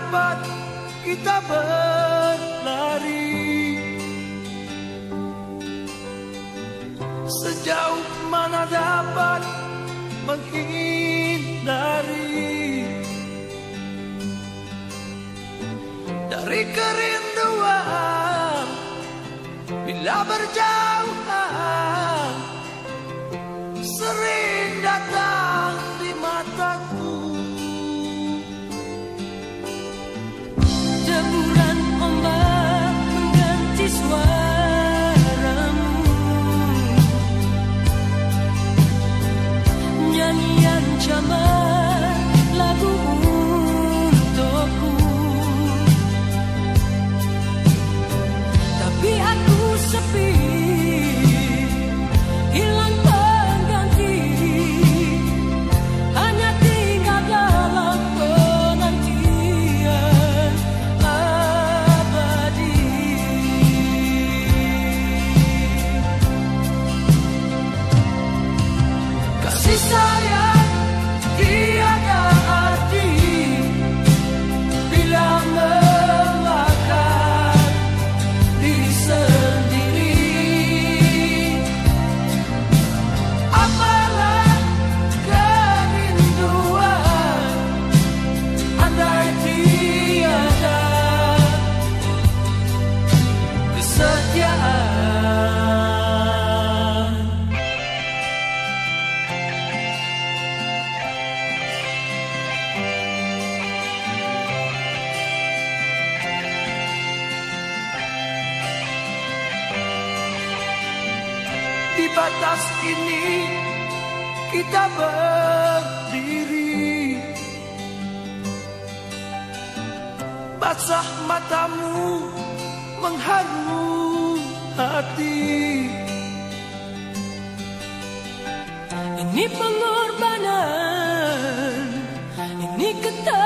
dapat kita berlari? Sejauh mana dapat menghindari dari kerinduan bila berjauhan sering datang di mataku. Deburan ombak mengganti suaramu, nyanyian camar lagu untukku. Tapi aku sepi, hilang pengganti, hanya tinggal dalam penantian abadi. Kasih sayang tiada arti bila memakan diri sendiri. Apalah kerinduan andai tiada kesetiaan. Di batas ini kita berdiri, basah matamu mengharu hati. Ini pengorbanan, ini ketaatan.